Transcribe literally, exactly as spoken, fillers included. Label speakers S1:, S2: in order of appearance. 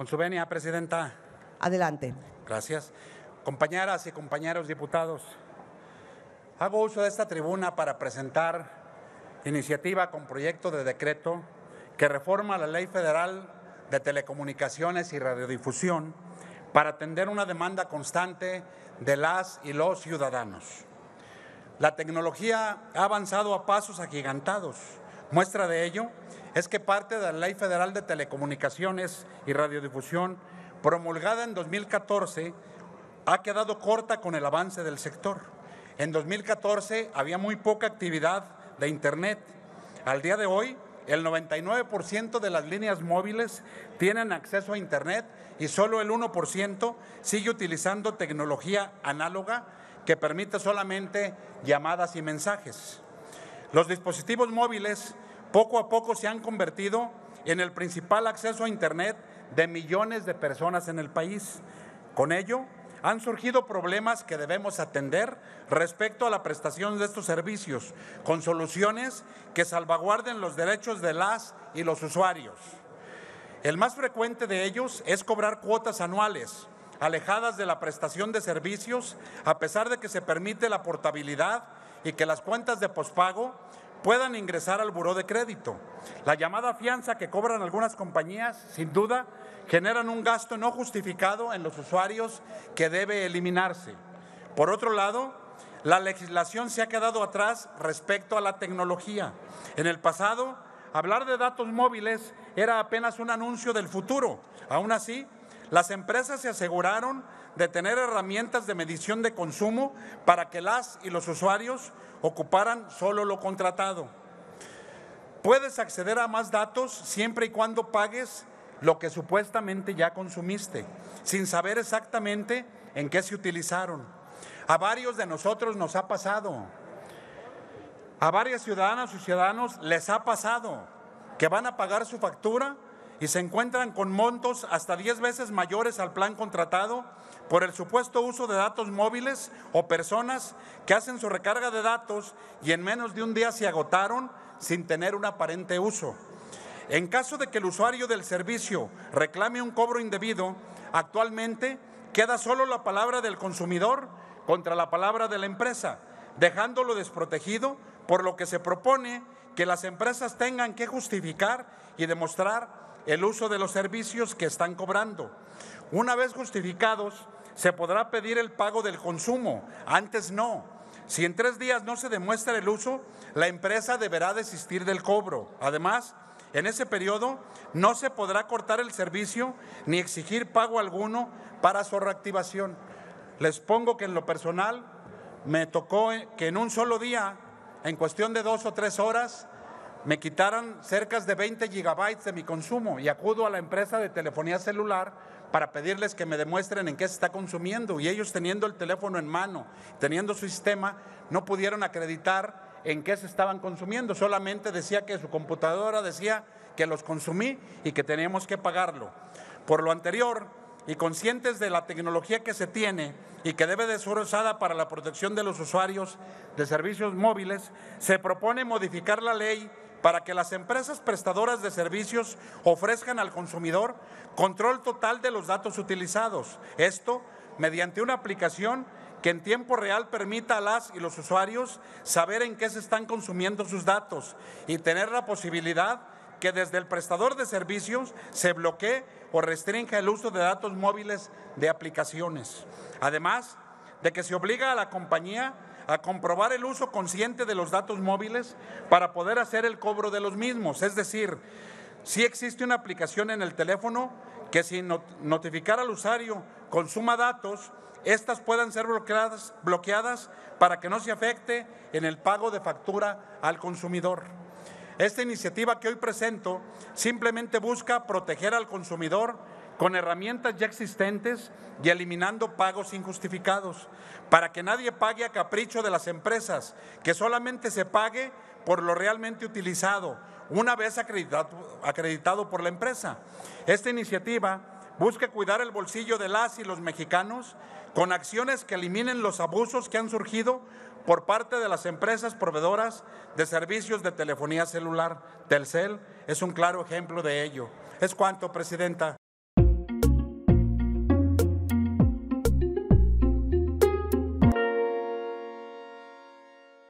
S1: Con su venia, Presidenta.
S2: Adelante.
S1: Gracias. Compañeras y compañeros diputados, hago uso de esta tribuna para presentar iniciativa con proyecto de decreto que reforma la Ley Federal de Telecomunicaciones y Radiodifusión para atender una demanda constante de las y los ciudadanos. La tecnología ha avanzado a pasos agigantados. Muestra de ello es que parte de la Ley Federal de Telecomunicaciones y Radiodifusión, promulgada en dos mil catorce, ha quedado corta con el avance del sector. En dos mil catorce había muy poca actividad de Internet. Al día de hoy, el noventa y nueve por ciento de las líneas móviles tienen acceso a Internet y solo el uno por ciento sigue utilizando tecnología análoga que permite solamente llamadas y mensajes. Los dispositivos móviles poco a poco se han convertido en el principal acceso a Internet de millones de personas en el país. Con ello, han surgido problemas que debemos atender respecto a la prestación de estos servicios, con soluciones que salvaguarden los derechos de las y los usuarios. El más frecuente de ellos es cobrar cuotas anuales, alejadas de la prestación de servicios, a pesar de que se permite la portabilidad y que las cuentas de pospago puedan ingresar al buró de crédito. La llamada fianza que cobran algunas compañías, sin duda, generan un gasto no justificado en los usuarios que debe eliminarse. Por otro lado, la legislación se ha quedado atrás respecto a la tecnología. En el pasado, hablar de datos móviles era apenas un anuncio del futuro. Aún así, las empresas se aseguraron de tener herramientas de medición de consumo para que las y los usuarios ocuparan solo lo contratado. Puedes acceder a más datos siempre y cuando pagues lo que supuestamente ya consumiste, sin saber exactamente en qué se utilizaron. A varios de nosotros nos ha pasado. A varias ciudadanas y ciudadanos les ha pasado que van a pagar su factura y se encuentran con montos hasta diez veces mayores al plan contratado por el supuesto uso de datos móviles o personas que hacen su recarga de datos y en menos de un día se agotaron sin tener un aparente uso. En caso de que el usuario del servicio reclame un cobro indebido, actualmente queda solo la palabra del consumidor contra la palabra de la empresa, dejándolo desprotegido, por lo que se propone que las empresas tengan que justificar y demostrar el uso de los servicios que están cobrando. Una vez justificados, se podrá pedir el pago del consumo, antes no. Si en tres días no se demuestra el uso, la empresa deberá desistir del cobro. Además, en ese periodo no se podrá cortar el servicio ni exigir pago alguno para su reactivación. Les pongo que en lo personal me tocó que en un solo día, en cuestión de dos o tres horas, me quitaran cerca de veinte gigabytes de mi consumo y acudo a la empresa de telefonía celular para pedirles que me demuestren en qué se está consumiendo, y ellos, teniendo el teléfono en mano, teniendo su sistema, no pudieron acreditar en qué se estaban consumiendo, solamente decía que su computadora decía que los consumí y que teníamos que pagarlo. Por lo anterior, y conscientes de la tecnología que se tiene y que debe de ser usada para la protección de los usuarios de servicios móviles, se propone modificar la ley para que las empresas prestadoras de servicios ofrezcan al consumidor control total de los datos utilizados. Esto mediante una aplicación que en tiempo real permita a las y los usuarios saber en qué se están consumiendo sus datos y tener la posibilidad que desde el prestador de servicios se bloquee o restrinja el uso de datos móviles de aplicaciones. Además de que se obliga a la compañía a comprobar el uso consciente de los datos móviles para poder hacer el cobro de los mismos. Es decir, si existe una aplicación en el teléfono que, sin notificar al usuario consuma datos, estas puedan ser bloqueadas, bloqueadas para que no se afecte en el pago de factura al consumidor. Esta iniciativa que hoy presento simplemente busca proteger al consumidor con herramientas ya existentes y eliminando pagos injustificados, para que nadie pague a capricho de las empresas, que solamente se pague por lo realmente utilizado, una vez acreditado, acreditado por la empresa. Esta iniciativa busca cuidar el bolsillo de las y los mexicanos con acciones que eliminen los abusos que han surgido por parte de las empresas proveedoras de servicios de telefonía celular. Telcel es un claro ejemplo de ello. Es cuanto, Presidenta.